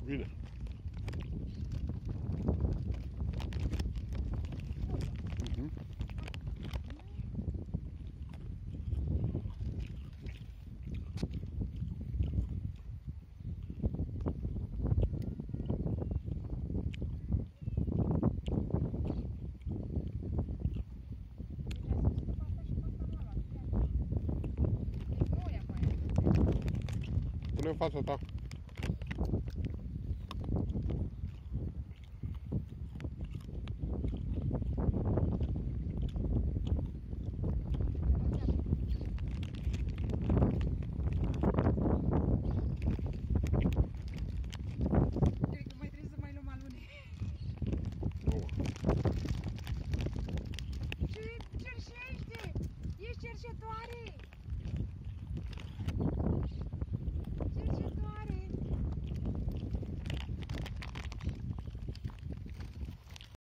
Bine. Pune în fața ta. Cred că mai trebuie să mai luăm alune. Ce cerșește? Ești cerșetoare?